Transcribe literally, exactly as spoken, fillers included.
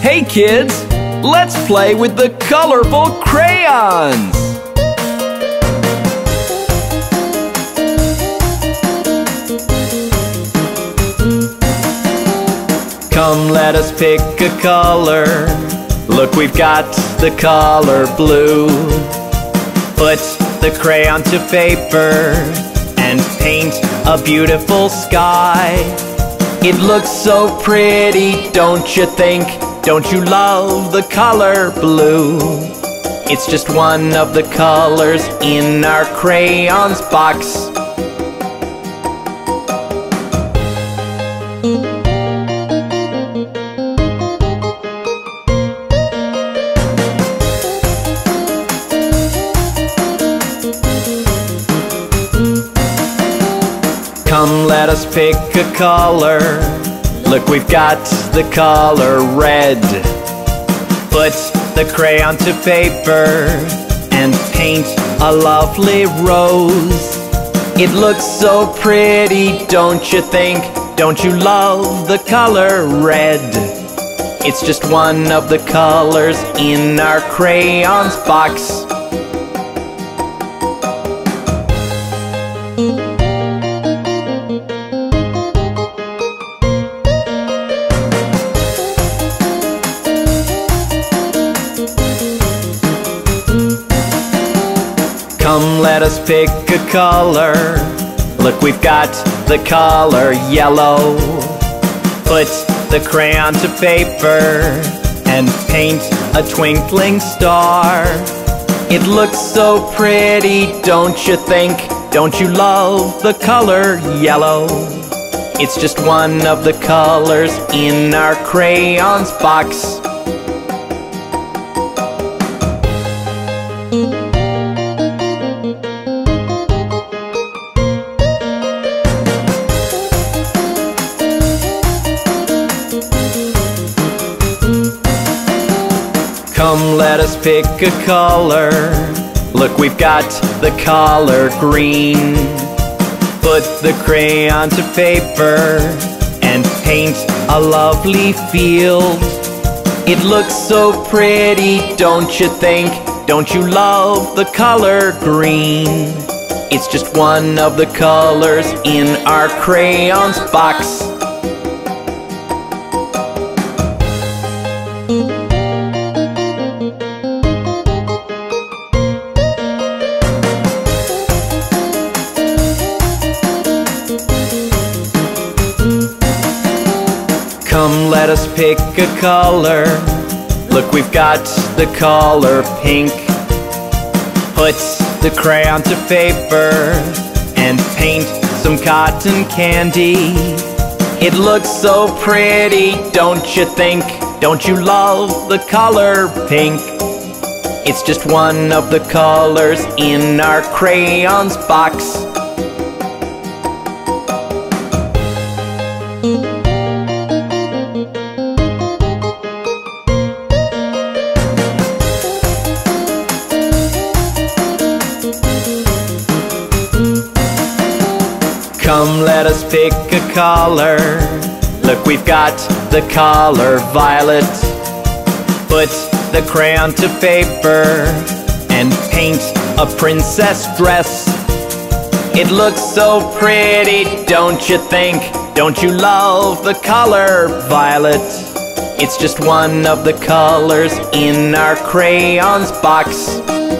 Hey kids, let's play with the colorful crayons! Come, let us pick a color. Look, we've got the color blue. Put the crayon to paper and paint a beautiful sky. It looks so pretty, don't you think? Don't you love the color blue? It's just one of the colors in our crayons box. Come, let us pick a color. Look, we've got the color red. Put the crayon to paper and paint a lovely rose. It looks so pretty, don't you think? Don't you love the color red? It's just one of the colors in our crayons box. Come, let us pick a color. Look, we've got the color yellow. Put the crayon to paper and paint a twinkling star. It looks so pretty, don't you think? Don't you love the color yellow? It's just one of the colors in our crayons box. Come, let us pick a color. Look, we've got the color green. Put the crayon to paper and paint a lovely field. It looks so pretty, don't you think? Don't you love the color green? It's just one of the colors in our crayons box. Come, let us pick a color. Look, we've got the color pink. Put the crayon to paper and paint some cotton candy. It looks so pretty, don't you think? Don't you love the color pink? It's just one of the colors in our crayons box. Come, let us pick a color. Look, we've got the color violet. Put the crayon to paper and paint a princess dress. It looks so pretty, don't you think? Don't you love the color violet? It's just one of the colors in our crayons box.